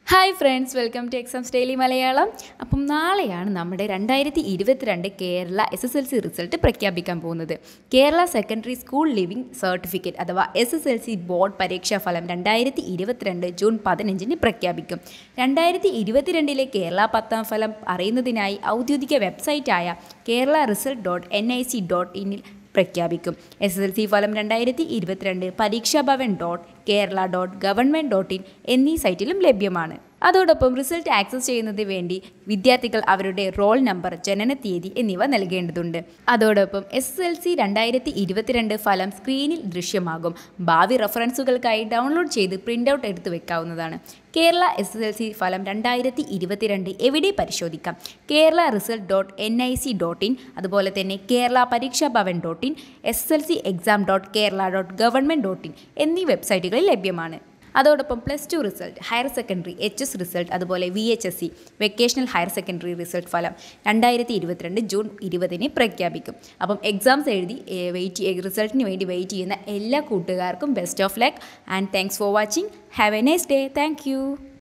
Hi friends, welcome to exams daily Malayalam. അപ്പം നാളെയാണ് നമ്മുടെ 2022 കേരള SSLC റിസൾട്ട് പ്രഖ്യാപിക്കാൻ പോകുന്നത്. Kerala secondary school living certificate അഥവാ SSLC ബോർഡ് പരീക്ഷാഫലം 2022 ജൂൺ 15 പ്രഖ്യാപിക്കും. 2022 കേരള 10ാം ഫലം അറിയുന്നതിനായി ഔദ്യോഗിക വെബ്സൈറ്റായ keralaresult.nic.in പ്രഖ്യാപിക്കും. SSLC ഫലം 2022 പരീക്ഷാഭവൻ.kerala.govt.in എന്നീ സൈറ്റിലും ലഭ്യമാണ്. അതോടൊപ്പം റിസൾട്ട് ആക്സസ് ചെയ്യുന്നതിന് വേണ്ടി വിദ്യാർത്ഥികൾ അവരുടെ റോൾ നമ്പർ, ജനനത്തീയതി എന്നിവ നൽകേണ്ടതുണ്ട്. അതോടൊപ്പം SSLC 2022 ഫലം സ്ക്രീനിൽ ദൃശ്യമാകും. ഭാവി റഫറൻസുകൾക്കായി ഡൗൺലോഡ് ചെയ്ത് പ്രിൻ്റ് ഔട്ട് എടുത്ത് വെക്കാവുന്നതാണ്. കേരള SSLC ഫലം 2022 എവിടെ പരിശോധിക്കാം? keralaresult.nic.in, അതുപോലെ തന്നെ കേരള പരീക്ഷാഭവൻ.in, SSLCexam.kerala.govt.in എന്നീ വെബ്സൈറ്റുകളിൽ ലഭ്യമാണ്. അതോടൊപ്പം +2 result, higher secondary HS result, അതുപോലെ VHSC vocational higher secondary result ഫലം 2022 ജൂൺ 20 പ്രഖ്യാപിക്കും. അപ്പം എക്സാംസ് എഴുതി റിസൾട്ടിന് വേണ്ടി വെയിറ്റ് ചെയ്യുന്ന എല്ലാ കൂട്ടുകാർക്കും best of luck and thanks for watching. Have a nice day. Thank U.